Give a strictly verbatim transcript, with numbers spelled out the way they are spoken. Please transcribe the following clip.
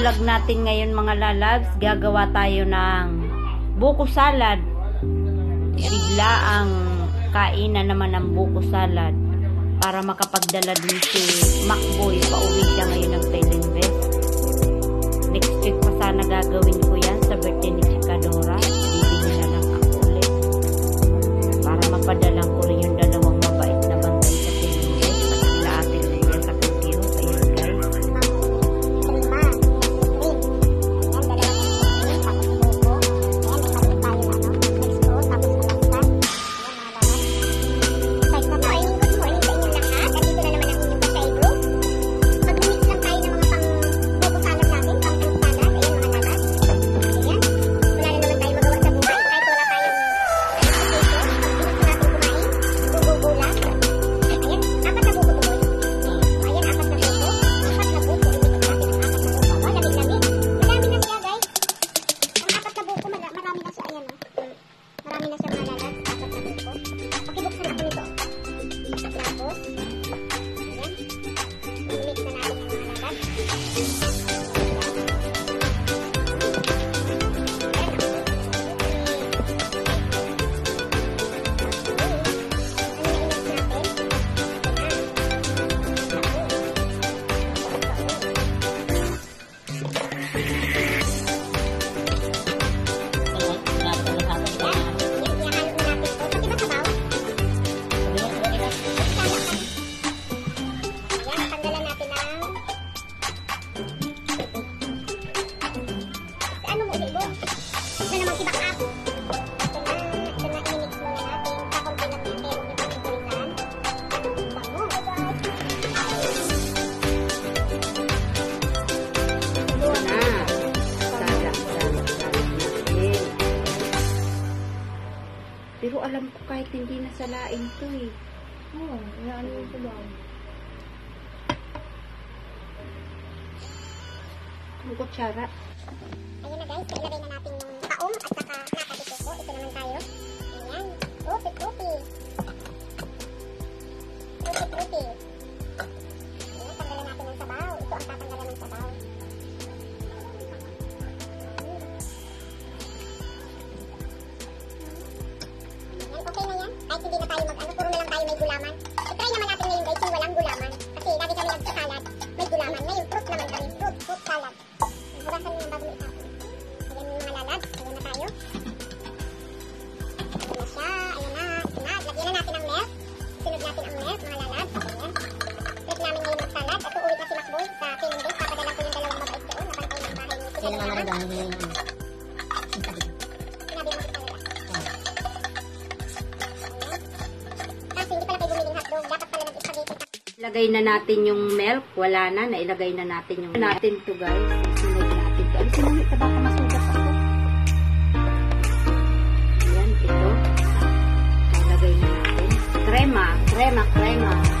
vlog natin ngayon mga lalabs, gagawa tayo ng buko salad. Bigla ang kainan naman ng buko salad para makapagdala din si Macboy. Pauwi siya ngayon ng Telinvest. Next week pa sana gagawin ko yan sa birthday ni Chikadora. Bibili na lang ako ulit para mapadalang ko rin yung dalawang mabait na bantay sa Telinvest at sila Ate Luya sa Kagyo. Ayan guys. Pero alam ko kahit hindi nasalain to eh. Oo, oh, ano yung sabaw? Ang kutsara. Ayun na guys, ilagay na natin yung taong at saka nakatituko. Ito naman tayo. Ayan. Upi-upi. Upi-upi. Ayan, tanggalan natin ng sabaw. Ito ang tatanggalan ng sabaw. Okay na yan. Kahit hindi na tayo mag-ano, puro na lang tayo may gulaman. I-try naman natin ngayon guys yung walang gulaman. Kasi lagi kami nagsasalad, may gulaman. Ngayon, fruit naman kami. Fruit, fruit salad. Nagburasan nyo yung bago itapon. Ayan yung mga lalabs. Ayan na tayo. Ayan na siya. Ayan na. Sunod. Lagyan na natin ang milk. Sunod natin ang milk, mga lalabs. Ayan. Trip namin ngayon mag-salad. At uuwi na si Macboy sa Telinvest. Papadalang ko yung dalawang mabait doon. Napantay ng bahay ni Sila. Sila naman ang dahil. Ilagay na natin yung milk. Wala na. Nailagay na natin yung natin to guys. Sunod natin to. Alisin mo ito. Baka masugat ako. Ayan. Ito. Ilagay na natin. Crema. Crema. Crema.